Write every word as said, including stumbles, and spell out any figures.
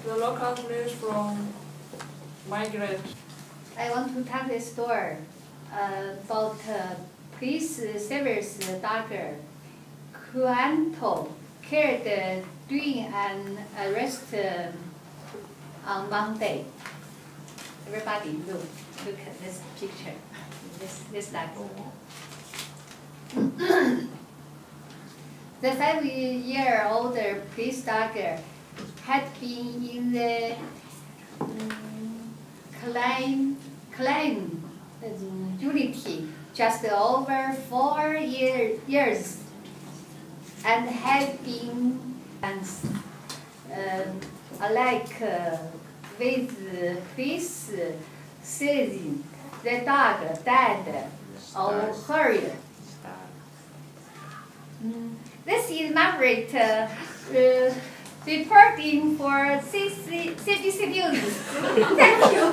The local news from Margaret. I want to tell the story uh, about uh, police service dogger Quanto killed uh, during an arrest uh, on Monday. Everybody look, look at this picture, this, this dog. The five-year-old police dogger had been in the um, claim, claim um, unity just over four year, years and had been uh, alike uh, with his season. The dog died of hurry. Mm. This is Margaret uh, uh, reporting for C B C News. Thank you.